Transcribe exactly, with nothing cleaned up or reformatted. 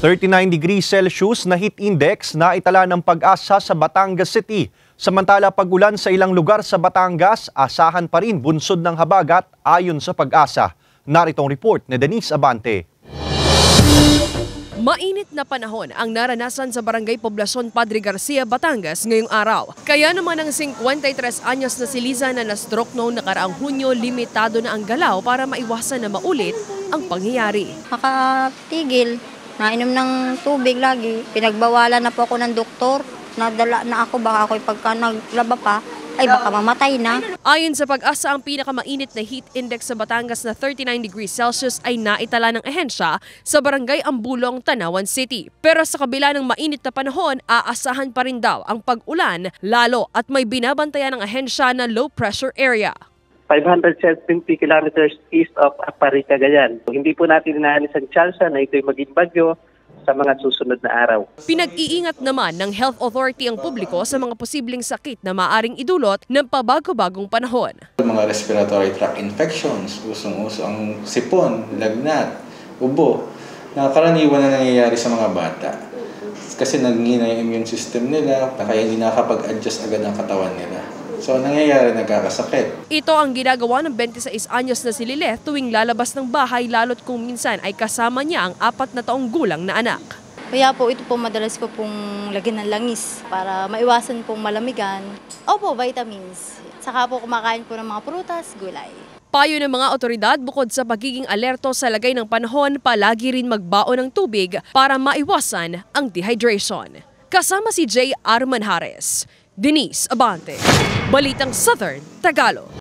thirty-nine degrees Celsius na heat index na itala ng Pag-asa sa Batangas City. Samantala pag-ulan sa ilang lugar sa Batangas, asahan pa rin bunsod ng habagat ayon sa Pag-asa. Naritong report ni Denise Abante. Mainit na panahon ang naranasan sa Barangay Poblacion Padre Garcia, Batangas ngayong araw. Kaya naman ang fifty-three anyos na si Liza na na-stroke noong nakaraang Hunyo, limitado na ang galaw para maiwasan na maulit ang pangyayari. Makatigil, nainom ng tubig lagi. Pinagbawalan na po ako ng doktor. Nadala na ako, baka ako pagka naglaba pa, ay baka mamatay na. Ayon sa Pag-asa, ang pinakamainit na heat index sa Batangas na thirty-nine degrees Celsius ay naitala ng ahensya sa Barangay Ambulong, Tanawan City. Pero sa kabila ng mainit na panahon, aasahan pa rin daw ang pag-ulan, lalo at may binabantayan ng ahensya na low pressure area. five hundred seventy kilometers east of Apari, Cagayan. Hindi po natin inaalis ang tsansa na ito'y maging bagyo sa mga susunod na araw. Pinag-iingat naman ng Health Authority ang publiko sa mga posibleng sakit na maaring idulot ng pabago-bagong panahon. Mga respiratory tract infections, usong-uso ang sipon, lagnat, ubo, na karaniwan na nangyayari sa mga bata. Kasi naghihina yung immune system nila, kaya hindi nakakapag-adjust agad ang katawan nila. So, nangyayari nagkakasakit. Ito ang ginagawa ng twenty-six anyos na si Lilith tuwing lalabas ng bahay, lalo't kung minsan ay kasama niya ang apat na taong gulang na anak. Kaya po ito po madalas ko pong lagyan ng langis para maiwasan pong malamigan. Opo, vitamins. Saka po kumakain po ng mga prutas, gulay. Payo ng mga otoridad, bukod sa pagiging alerto sa lagay ng panahon, palagi rin magbaon ng tubig para maiwasan ang dehydration. Kasama si J. R. Manjares, Denise Abante, Balitang Southern Tagalog.